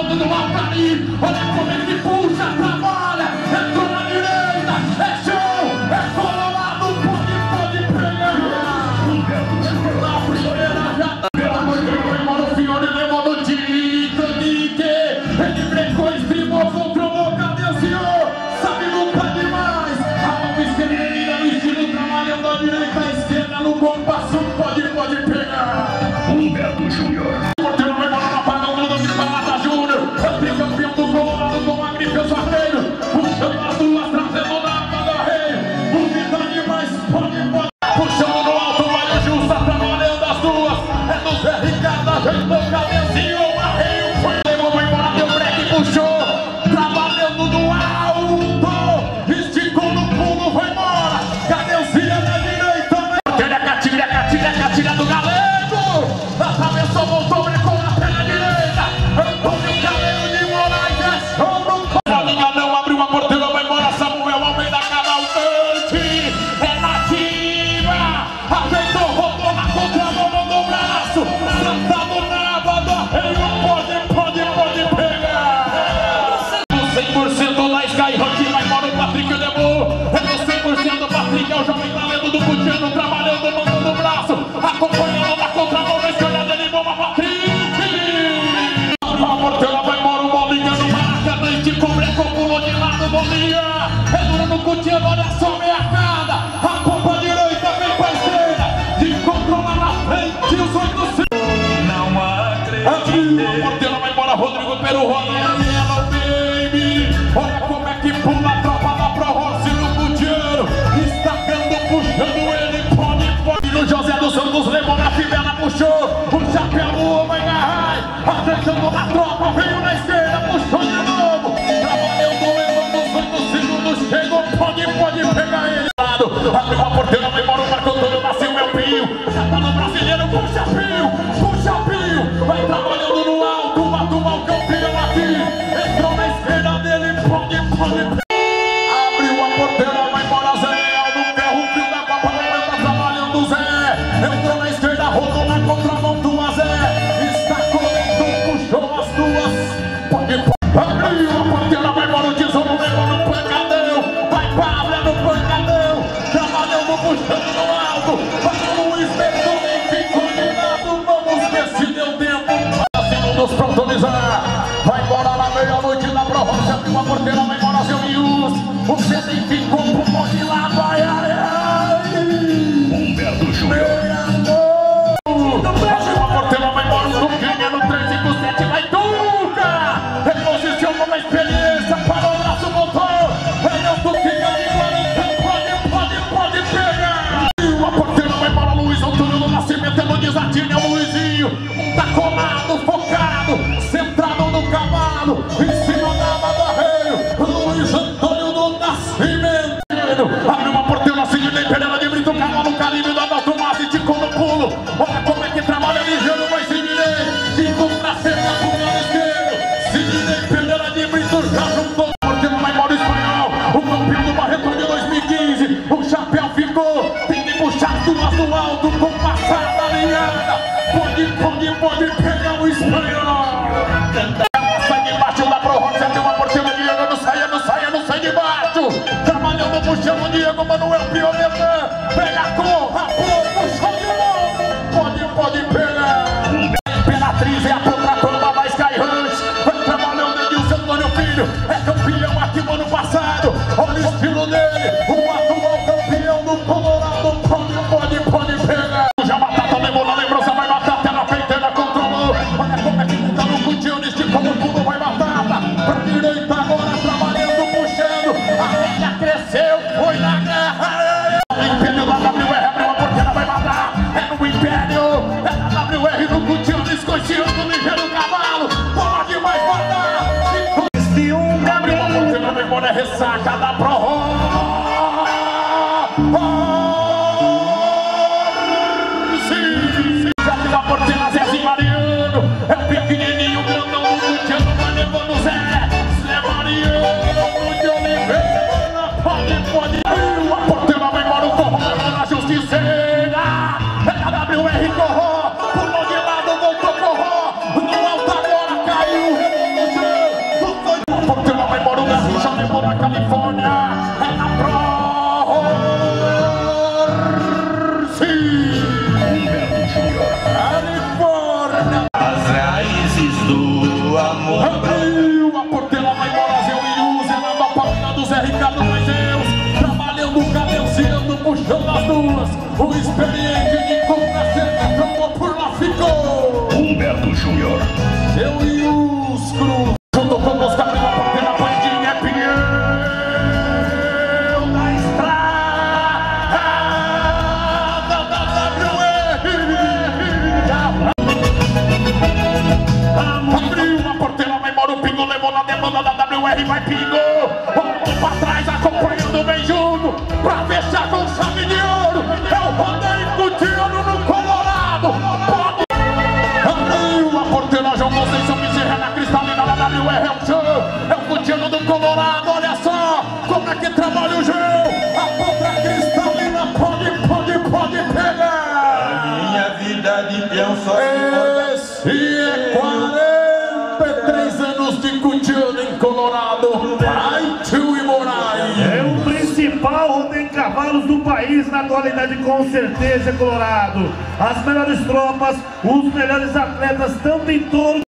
todo do alto ali. Olha como ele puxa, trabalha, entrou na direita, é show, é colorado, pode pegar. Na primeira já, pela manhã, mano, o Fiore levou no Titanic. Ele brecou, estribou, controlou, cadenciou, sabe lutar demais. A mão esquerda mira no estilo, trabalhando a direita, a esquerda no compasso, pode pegar. Humberto Júnior. Porteiro vai bola na parada, o domínio para Mata Júnior. Campeão do Colorado com a grife, o sorteio. Puxando as duas, trazendo na Amanda Rei. Bonita demais, pode. Puxando no alto, vai o Justa, trabalhando as duas. É do Zé Ricardo, ajeitou, cabecinho, arreio, foi. Levou, vai embora, deu break, puxou. Trabalhando no alto. Esticou no pulo, vai embora. Cadencia na direita. Catilha do Galego. Atravessou, voltou, brecou na perna direita. Antônio Galego de Moraes, é show no não abriu a porteira, vai embora. Samuel Almeida Cavalcante. É nativa. Ajeitou, rodou na contramão, mandou o braço. Sentado na aba do arreio. Pode pegar. 100% da Skyrock, vai embora o Patrick Demo. É no 100% Patrick, é o jovem talento do Pudiano, trabalhando, mandando o braço. Acompanhando na contramão, na escolha dele, bomba Patrick. A porteira vai embora, o Bolinha no Maracanã, esticou, brecou, pulou de lado, Bolinha. É duro no Cutiano, olha só, meia cada. A pompa direita vem pra esquerda. De controla na frente, os 800. Não acredito. A porteira vai embora, Rodrigo Peru, roda ela, baby. Olha como é que pula a tropa da Pro Rossi no Cutiano. Estacando, puxando ele, pode. No José dos Santos, levou na fivela, puxou. O chapéu do homem Garrai. Acertando na tropa, veio na esquerda, puxou de novo. Trabalhando, levando os 8 segundos, chegou, pode pegar ele. Abriu a porteira, vai embora o Marco Antônio, nasceu meu Pio. Já tá no brasileiro, puxa Pio. Vai trabalhando no alto, atua o campeão aqui. Entrou na esquerda dele, pode. Abriu a porteira, vai embora Zé. No ferro frio da Copa da Manhã, tá trabalhando o Zé. Entrou na esquerda, rodou na contramão do Zé. Estacou dentro, puxou as duas. Pode. Abriu a porteira, vai embora o Tesouro, levou no pancadão. Vai Pablo, é no pancadão. Trabalhando, puxando no alto. Vai o Luiz Beethoven, ficou de lado. Vamos ver se deu tempo. Segundos pra autorizar. Vai embora na meia-noite da Pro Rossi. Abriu a porteira, vai embora seu Mius. O Cedem ficou pro de lado. Ai. Humberto Júnior. Abriu a porteira, vai embora o Duquinha no 357. Vai Duca. Reposicionou na experiência. Parou o braço, voltou. É o Duquinha de Guarani. Pode pegar. Abriu a porteira, vai embora Luiz Antônio do Nascimento. É no desatino, é o Luizinho. Tá colado, focado. Centrado no cavalo. Em cima da aba do arreio. Luiz Antônio do Nascimento. Abriu uma porteira, Sidney Pereira de Brito, cavalo Caribe da Dalton Massa, esticou no pulo. Olha como é que trabalha ligeiro, vai Sidney. Ficou pra cima pro lado esquerdo. Sidney Pereira de Brito já juntou. A porteira vai embora o espanhol. O campeão do Barretão de 2015. O chapéu ficou. Tem que puxar duas no alto com passada alinhada. Pode pegar o espanhol. Sai debaixo da Pro Rossi, tem uma porteira de Diego, não sai de baixo. Trabalhando, puxando o Diego, Manuel Pioneta. Pega a cor, rapou, puxou de novo. Pode pegar. Imperatriz é a contraturma da Sky Ranch. Vai trabalhando Edilson Antônio Filho. É campeão aqui no ano passado. Olha o estilo dele. O atual campeão do Colorado. Pode pegar. Já Batata levou na lembrança, vai Batata. Ela feita, controlou. Olha como é que tá no Cutiano, esticou no pulo, vai Batata. Pra direita agora, trabalhando, puxando. A média cresceu, foi na guerra. Impediu da WR, abriu a porteira, vai das duas, o experiente de Cumpraceta trombou por lá, ficou Humberto Júnior. seu Iuscro, junto com os Gabriel, a porteira Bandinha é Pinhão da estrada da WR. Abriu a porteira, vai embora o Pingo, levou na demanda da WR, vai Pingo, voltou pra trás, acompanhando bem junto, pra fechar com chave de ouro, é o rodeio Cutiano no Colorado, pode... Abriu a porteira, João Conceição Bezerra na cristalina da WR, é o show, é o Cutiano do Colorado, olha só, como é que trabalha o João, a ponta cristalina pode pegar. Minha vida de peão só Esse é 43 anos de Cutiano em Colorado, vai Tio e Moraes. É o principal rodeio de cavalos do país na atualidade, com certeza, Colorado. As melhores tropas, os melhores atletas, tanto em touro